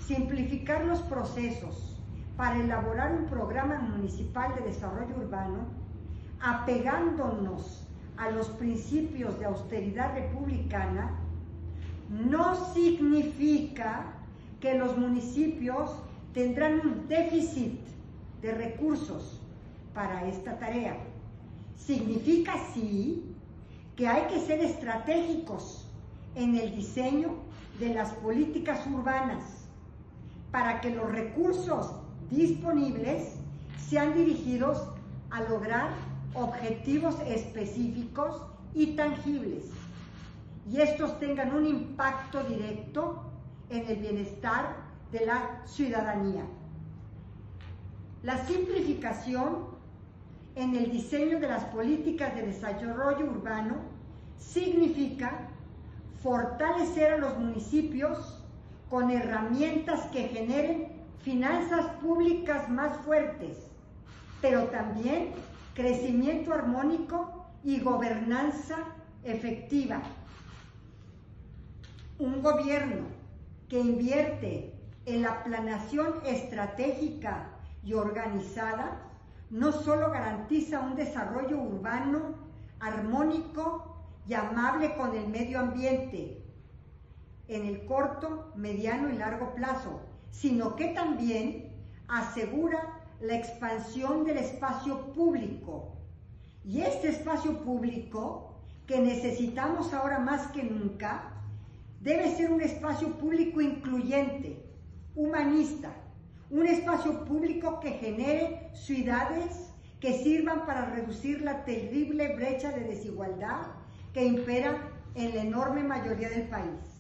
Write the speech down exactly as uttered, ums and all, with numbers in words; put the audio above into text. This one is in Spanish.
simplificar los procesos para elaborar un programa municipal de desarrollo urbano, apegándonos a los principios de austeridad republicana, no significa que los municipios tendrán un déficit de recursos para esta tarea. Significa, sí, que hay que ser estratégicos en el diseño de las políticas urbanas para que los recursos disponibles sean dirigidos a lograr objetivos específicos y tangibles, y estos tengan un impacto directo en el bienestar de la ciudadanía. La simplificación en el diseño de las políticas de desarrollo urbano significa fortalecer a los municipios con herramientas que generen finanzas públicas más fuertes, pero también crecimiento armónico y gobernanza efectiva. Un gobierno que invierte en la planeación estratégica y organizada no solo garantiza un desarrollo urbano armónico y amable con el medio ambiente en el corto, mediano y largo plazo, sino que también asegura la expansión del espacio público. Y este espacio público, que necesitamos ahora más que nunca, debe ser un espacio público incluyente, humanista, un espacio público que genere ciudades que sirvan para reducir la terrible brecha de desigualdad que impera en la enorme mayoría del país.